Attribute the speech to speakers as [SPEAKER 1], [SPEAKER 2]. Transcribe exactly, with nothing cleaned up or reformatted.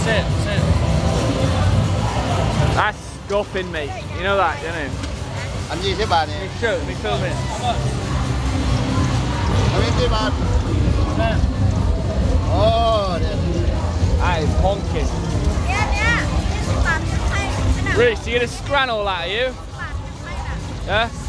[SPEAKER 1] Sit, sit.
[SPEAKER 2] That's scuffing me. You know that, don't you?
[SPEAKER 3] Anh gì thế bà nè?
[SPEAKER 2] Me shoot, me filming.
[SPEAKER 3] Anh biết thế bà? Oh,
[SPEAKER 2] that is honking. Reece, you gonna scran all that, are you? Yeah?